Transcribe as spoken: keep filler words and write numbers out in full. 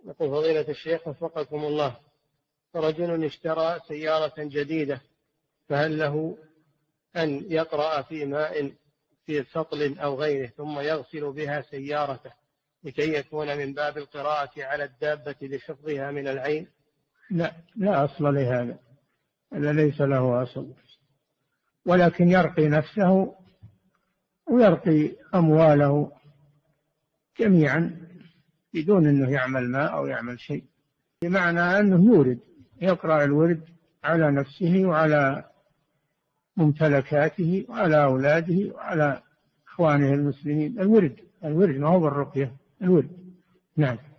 يقول فضيلة الشيخ وفقكم الله، رجل اشترى سيارة جديدة، فهل له أن يقرأ في ماء في سطل أو غيره ثم يغسل بها سيارته لكي يكون من باب القراءة على الدابة لحفظها من العين؟ لا، لا أصل لهذا، هذا ليس له أصل، ولكن يرقي نفسه ويرقي أمواله جميعا بدون أنه يعمل ماء أو يعمل شيء، بمعنى أنه يورد، يقرأ الورد على نفسه وعلى ممتلكاته وعلى أولاده وعلى إخوانه المسلمين. الورد الورد ما هو بالرقية، الورد. نعم.